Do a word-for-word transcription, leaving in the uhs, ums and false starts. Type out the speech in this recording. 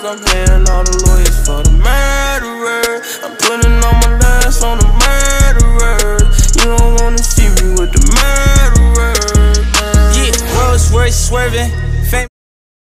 I'm paying all the lawyers for the murderer. I'm putting all my last on the murderer. You don't wanna see me with the murderer. Yeah, Rolls Royce swerving.